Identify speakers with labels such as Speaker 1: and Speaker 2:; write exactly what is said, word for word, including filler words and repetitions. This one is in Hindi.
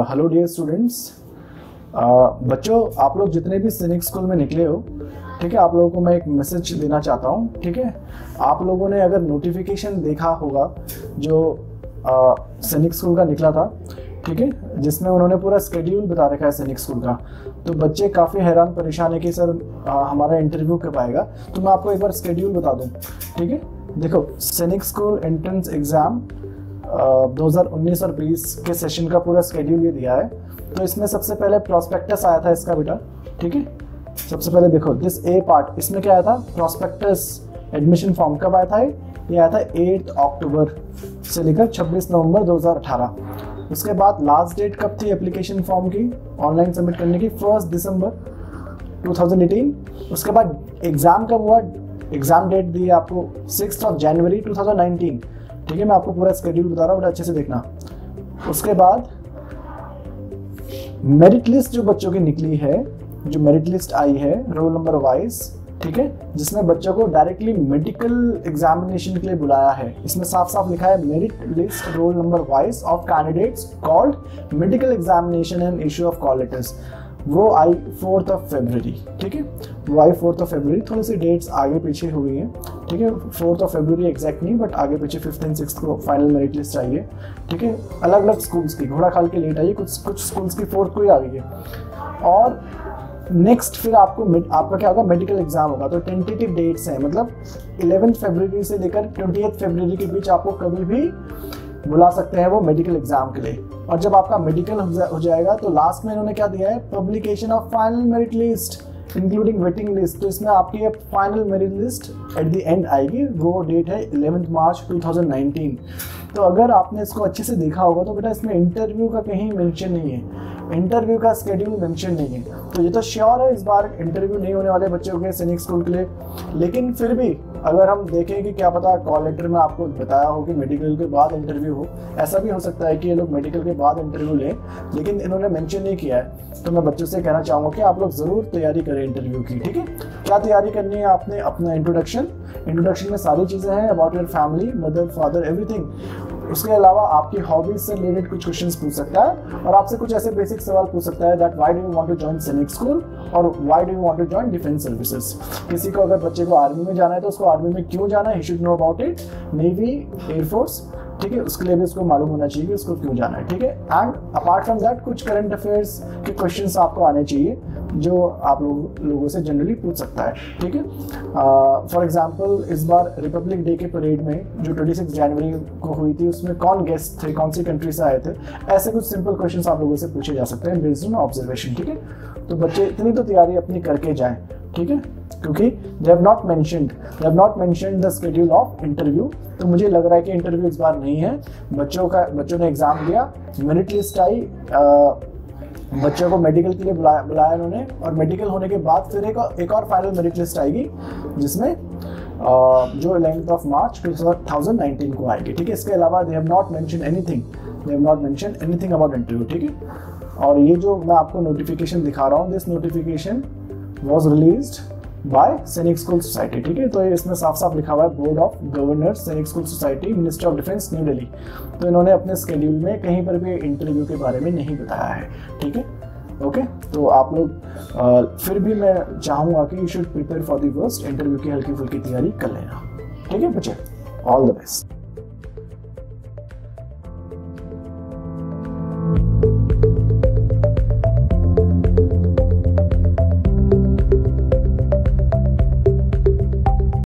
Speaker 1: हेलो डियर स्टूडेंट्स, बच्चों आप लोग जितने भी सैनिक स्कूल में निकले हो, ठीक है, आप लोगों को मैं एक मैसेज देना चाहता हूँ। ठीक है, आप लोगों ने अगर नोटिफिकेशन देखा होगा जो सैनिक स्कूल का निकला था, ठीक है, जिसमें उन्होंने पूरा स्केड्यूल बता रखा है सैनिक स्कूल का, तो बच्चे काफ़ी हैरान परेशान है कि सर आ, हमारा इंटरव्यू कब आएगा। तो मैं आपको एक बार स्केड्यूल बता दूँ। ठीक है, देखो सैनिक स्कूल एंट्रेंस एग्ज़ाम दो हज़ार उन्नीस और बीस के सेशन का पूरा स्केड्यूल ये दिया है। तो इसमें सबसे पहले प्रॉस्पेक्टस आया था इसका बेटा। ठीक है, सबसे पहले देखो दिस ए पार्ट, इसमें क्या आया था, प्रॉस्पेक्टस एडमिशन फॉर्म कब आया था, ये आया था आठ अक्टूबर से लेकर छब्बीस नवंबर दो हज़ार अठारह। उसके बाद लास्ट डेट कब थी एप्लीकेशन फॉर्म की ऑनलाइन सबमिट करने की, फर्स्ट दिसंबर दो हज़ार अठारह। उसके बाद एग्ज़ाम कब हुआ, एग्ज़ाम डेट दी है आपको six of January two thousand nineteen. ठीक है, मैं आपको पूरा स्केड्यूल बता रहा हूँ, बड़ा अच्छे से देखना। उसके बाद मेरिट लिस्ट जो बच्चों की निकली है, जो मेरिट लिस्ट आई है रोल नंबर वाइज, ठीक है, जिसमें बच्चों को डायरेक्टली मेडिकल एग्जामिनेशन के लिए बुलाया है। इसमें साफ साफ लिखा है merit list roll number wise of candidates called medical examination and issue of call letters, वो आई फोर्थ ऑफ फेब्रुवरी। ठीक है, वो आई फोर्थ ऑफ फेब्रुवरी, थोड़ी सी डेट्स आगे पीछे हुई हैं। ठीक है, फोर्थ ऑफ फेब्रुवरी एग्जैक्ट नहीं, बट आगे पीछे फिफ्थ एंड सिक्स को फाइनल मेरिट लिस्ट आई है। ठीक है, अलग अलग स्कूल्स की, घोड़ा खाल के लेट आई है, कुछ कुछ स्कूल्स की फोर्थ को ही आ गई है। और नेक्स्ट फिर आपको आपका क्या होगा, मेडिकल एग्जाम होगा। तो टेंटेटिव डेट्स हैं, मतलब इलेवेंथ फरवरी से लेकर ट्वेंटी फरवरी के बीच आपको कभी भी बुला सकते हैं वो मेडिकल एग्जाम के लिए। और जब आपका मेडिकल हो जाएगा तो लास्ट में इन्होंने क्या दिया है, publication of final merit list including waiting list. तो इसमें आपकी final merit list at the end आएगी, वो डेट है eleventh March two thousand nineteen. तो अगर आपने इसको अच्छे से देखा होगा तो बेटा इसमें इंटरव्यू का कहीं मेंशन नहीं है, इंटरव्यू का स्केड्यूल मेंशन नहीं है। तो ये तो श्योर है इस बार इंटरव्यू नहीं होने वाले बच्चों के सैनिक स्कूल के लिए। लेकिन फिर भी अगर हम देखें कि क्या पता कॉल लेटर में आपको बताया हो कि मेडिकल के बाद इंटरव्यू हो, ऐसा भी हो सकता है कि ये लोग मेडिकल के बाद इंटरव्यू लें, लेकिन इन्होंने मेंशन नहीं किया है। तो मैं बच्चों से कहना चाहूँगा कि आप लोग ज़रूर तैयारी करें इंटरव्यू की। ठीक है, क्या तैयारी करनी है आपने, अपना इंट्रोडक्शन, इंट्रोडक्शन में सारी चीज़ें हैं, about your family, mother father everything. उसके अलावा आपकी हॉबीज से रिलेटेड कुछ क्वेश्चंस पूछ सकता है और आपसे कुछ ऐसे बेसिक सवाल पूछ सकता है that why do you want to join Sainik school और why do you want to join defence services. किसी को अगर बच्चे को आर्मी में जाना है तो उसको आर्मी में क्यों जाना है, he should know about it, navy, air force. ठीक है, उसके लिए भी उसको मालूम होना चाहिए कि उसको क्यों जाना है। ठीक है, एंड अपार्ट फ्रॉम दैट कुछ करंट अफेयर्स के क्वेश्चंस आपको आने चाहिए जो आप लोग लोगों से जनरली पूछ सकता है। ठीक है, फॉर एग्जांपल इस बार रिपब्लिक डे के परेड में जो छब्बीस जनवरी को हुई थी उसमें कौन गेस्ट थे, कौन सी कंट्री से आए थे, ऐसे कुछ सिंपल क्वेश्चंस आप लोगों से पूछे जा सकते हैं बेस्ड ऑन ऑब्जर्वेशन। ठीक है, तो बच्चे इतनी तो तैयारी अपनी करके जाएं। ठीक है, क्योंकि they have not mentioned they have not mentioned the schedule of interview. तो मुझे लग रहा है कि इंटरव्यू इस बार नहीं है। बच्चों का बच्चों ने एग्जाम दिया, मेरिट लिस्ट आई, आ, बच्चों को मेडिकल के लिए बुलाया बुलाया उन्होंने, और मेडिकल होने के बाद फिर एक और एक और फाइनल मेरिट लिस्ट आएगी जिसमें जो eleventh of March two thousand nineteen को आएगी। ठीक है, इसके अलावा they have not mention anything they have not mention anything about interview. ठीक है, और ये जो मैं आपको नोटिफिकेशन दिखा रहा हूँ, this notification was released by Sainik school society. ठीक है, तो ये इसमें साफ साफ लिखा हुआ है board of governors Sainik school society, ministry of defence, new Delhi. तो इन्होंने अपने स्केड्यूल में कहीं पर भी इंटरव्यू के बारे में नहीं बताया है। ठीक है, ओके, तो आप लोग फिर भी मैं चाहूँगा कि you should prepare for the worst, interview की हल्की फुल्की तैयारी कर लेना। ठीक है बच्चे, ऑल द बेस्ट।